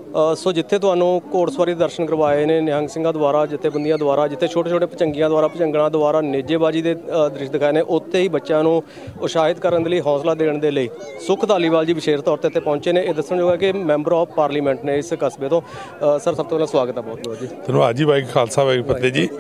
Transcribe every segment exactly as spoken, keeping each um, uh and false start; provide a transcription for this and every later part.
सो जिथे तुहानूं घोड़सवारी दे दर्शन करवाए ने निहंग सिंघां द्वारा जथेबंदियां द्वारा जिथे छोटे छोटे भुजंगियां द्वारा भुजंगणां द्वारा नेजेबाजी के दृश्य दिखाए ने उत्थे ही बच्चों को उत्साहित करने के लिए हौसला देने के लिए सुख धालीवाल जी विशेष तौर पर इत्थे पहुंचे ने। यह दसणयोग है कि मैंबर ऑफ पार्लीमेंट ने इस कस्बे तो सर सब तो पहला स्वागत है बहुत बहुत जी। धन्यवाद जी। वाहिगुरू खालसा वाहिगुरू फतेह जी।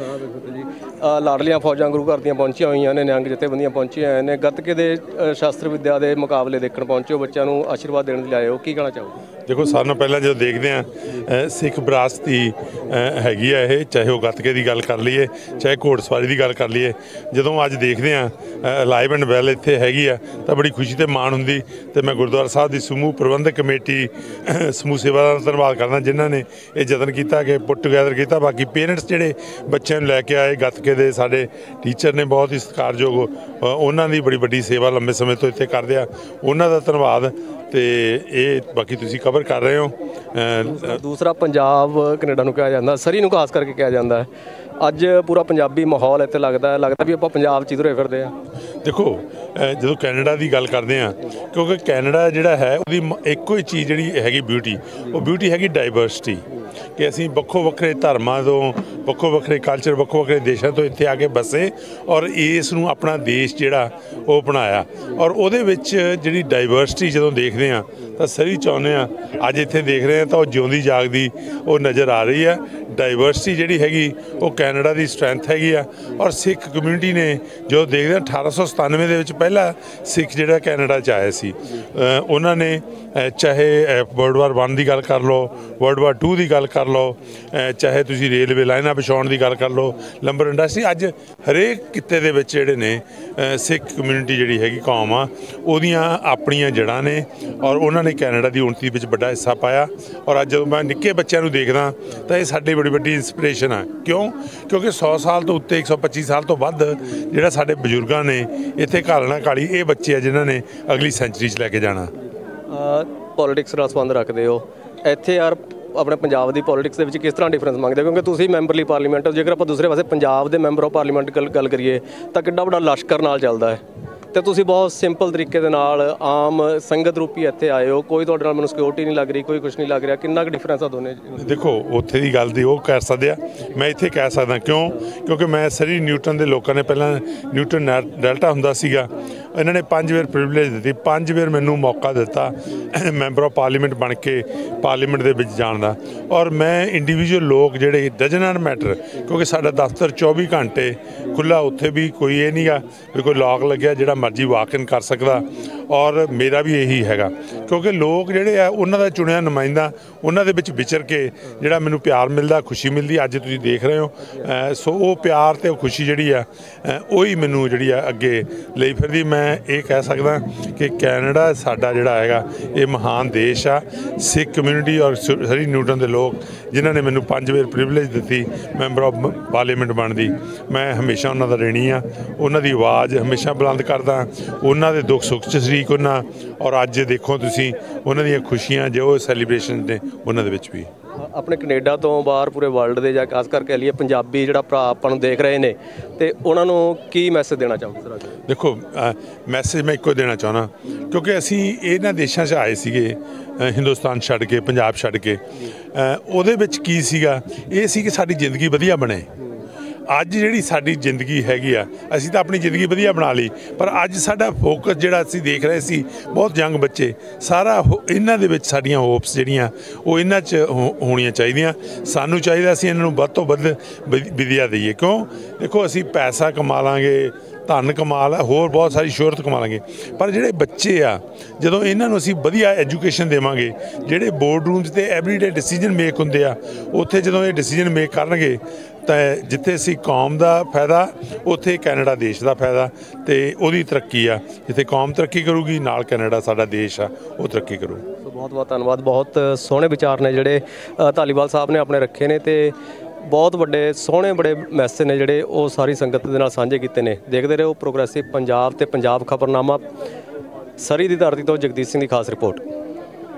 लाडलियां फौजां गुरु घर दियां पहुंचियां हुई ने निहंग जथेबंदियां पहुंचियां ने गतके के शास्त्र विद्या के मुकाबले देखने पहुंचे हो बच्चों को आशीर्वाद देने के लिए आए हो की कहना चाहोगे? देखो सारे नाल पहला जो देखते हैं सिख विरासत की हैगी है ये चाहे वह गतके की गल कर लीए चाहे घोड़सवारी की गल कर लीए जो अज देखते हैं लाइव एंड वैल इत्थे हैगी है तो बड़ी खुशी तो माण हुंदी। तो मैं गुरुद्वारा साहब की समूह प्रबंधक कमेटी समूह सेवादार का धन्यवाद करना जिन्होंने ये यतन किया कि पुट टुगैदर किया। बाकी पेरेंट्स जिहड़े बच्चों लैके आए गतके दे साडे टीचर ने बहुत ही सत्कारयोग उन्हों की बड़ी वड्डी सेवा लंबे समय तो इत्थे करदे आ उन्हों का धन्यवाद। तो ये बाकी तुसीं कवर कर रहे हो। दूसरा, दूसरा पंजाब कनेडा नूं कहा जाता सरी नूं खास करके कहा जाता है अज पूरा पंजाबी माहौल इत्थे लगता है लगता भी आपां पंजाब च तुरे फिरदे आ। देखो जो कैनेडा की गल करते हैं क्योंकि कैनेडा जिहड़ा है उसदी एको ही चीज़ जिहड़ी हैगी ब्यूटी वो ब्यूटी हैगी डाइवर्सिटी कि असीं वक्खो वक्खरे धर्मां तो वक्खो वक्खरे कल्चर वक्खो वक्खरे देशों तो इत्थे आके बसे और इस नूं अपना देश जिहड़ा वो बनाया और उहदे विच जिहड़ी डाइवर्सिटी जदों देखते हैं तो सही चाहुंदे आ अज इत्थे देख रहे हैं तो जिउंदी जागदी वो नज़र आ रही है। डाइवर्सिटी जिहड़ी हैगी वो कैनेडा की स्ट्रैंथ हैगी आ और सिख कम्यूनिटी ने जो देखते हैं अठारह सौ सतानवे दे विच पहला सिख जिहड़ा कैनेडा च आया सी उन्होंने चाहे वर्ल्ड वार वन की गल कर लो वर्ल्ड वार टू की गल कर लो चाहे तुसीं रेलवे लाइनां बिछाउण की गल कर लो लंबर इंडस्ट्री अज हरेक किते दे विच जिहड़े ने सिख कम्यूनिटी जिहड़ी हैगी कौम आ उहदियां अपणियां जड़ां ने और उन्होंने कैनेडा की उन्नति विच बड़ा हिस्सा पाया। और अज जदों मैं निक्के बच्चों को देखदा तो ये साडी बड़ी वड्डी इंस्पिरेशन है। क्यों? क्योंकि सौ साल तो उत्ते एक सौ पच्ची साल तो वध जिहड़ा साडे बजुर्गां ने इत्थे घालना काली ये बच्चे आ जिन्हां ने अगली सेंचुरी च लैके जाना। पॉलिटिक्स नाल संबंध रखते हो इत्थे यार अपने पंजाब की पॉलिटिक्स के विच किस तरह डिफरेंस मंगते हो क्योंकि तुसीं मैंबरली पार्लीमेंट हो जेकर आप दूसरे पासे पंजाब के मैंबर ऑफ पार्लीमेंट गल गल करिए तो किड्डा वड्डा लश्कर नाल चलदा है तो तुसीं बहुत सिंपल तरीके दे नाल आम संगत रूपी इत्थे आए हो कोई तुहाडे नाल मैनूं सिक्योरिटी नहीं लग रही कोई कुछ नहीं लग रहा किन्ना क डिफरेंस आ दोने? देखो उत्थे दी गल दी वो कर सकदे आ मैं इत्थे कह सकदा क्यों क्योंकि मैं सरी न्यूटन के लोगों ने पहला न्यूटन डेल्टा हुंदा सीगा इन्होंने पांच वेर प्रिविलेज दी पांच वेर मैनू मौका दिता मैंबर ऑफ पार्लीमेंट बन के पार्लीमेंट के विच जाण दा और मैं इंडिविजुअल लोग जिहड़े डजन नॉट मैटर क्योंकि साडा दफ्तर चौबी घंटे खुला उत्थे भी कोई ये नहीं गा भी कोई लॉक लग्या जिहड़ा मर्जी वाक इन कर सकदा और मेरा भी यही हैगा क्योंकि लोग जिहड़े आ उन्हां दा चुनिया नुमाइंदा उन्हां दे विच विचर के जिहड़ा मैनू प्यार मिलदा खुशी मिलदी अज तुसीं देख रहे हो सो वो प्यार ते खुशी जिहड़ी आ उही मैनू जिहड़ी आ अगे लई फिरदी। मैं ये कह सकदा कि कैनेडा साडा जिहड़ा हैगा ये महान देश आ सिख कम्यूनिटी और सरी न्यूटन के लोग जिन्होंने मैनू पांच वेर प्रिविलेज दी मैंबर ऑफ पार्लीमेंट बनदी मैं हमेशा उन्हां दा ऋणी आ उन्हां दी आवाज़ हमेशा बुलंद करदा उन्हां दे दुख सुख च शरीक हुन्ना और अज देखो तुसीं उन्हां दीयां खुशियां जो सैलीब्रेशन ने उन्हां दे विच भी अपने कनेडा तो बाहर पूरे वर्ल्ड के खास करके लिए पंजाबी जिहड़ा भरा आपां नूं देख रहे हैं तो उन्होंने की मैसेज देना चाहोगे सर? देखो मैसेज मैं एको देना चाहना क्योंकि असी इन्हां देशों से आए सीगे हिंदुस्तान छड्ड के पंजाब छड्ड के उहदे विच की सीगा ये सी कि साडी जिंदगी वधिया बने अज जिहड़ी साडी जिंदगी हैगी आ असीं तां अपनी जिंदगी वधिया बना ली पर अज साडा फोकस जिहड़ा असीं देख रहे सी बहुत यंग बच्चे सारा इन्हां दे विच साडीआं होप्स जिहड़ियां वो इन्हां च होणीआं चाहीदियां सानूं चाहीदा असीं इन्हां नूं वध तों वध विद्या दईए। क्यों? देखो असीं पैसा कमा लांगे धन कमा ला होर बहुत सारी शोहरत कमा लांगे पर जिहड़े बच्चे आ जदों इन्हां नूं असीं वधिया एजुकेशन देवांगे जिहड़े बोर्ड रूम ते एवरीडे डिसीजन मेक हुंदे आ उत्थे जदों ये डिसीजन मेक करनगे तो जिथे असी कौम का फायदा उत्थे कैनेडा देश का फायदा तो वही तरक्की आ जिथे कौम तरक्की करूगी नाल कैनेडा साडा देश आ वो तरक्की करू। बहुत बहुत धन्यवाद बहुत सोहने विचार ने जिहड़े धालीवाल साहब ने अपने रखे ने ते बहुत बड़े सोहने बड़े मैसेज ने जिहड़े वो सारी संगत दे नाल साझे कीते ने। देखते रहो प्रोग्रेसिव पंजाब ते पंजाब खबरनामा सरी दी धरती तो जगदीश सिंह की खास रिपोर्ट।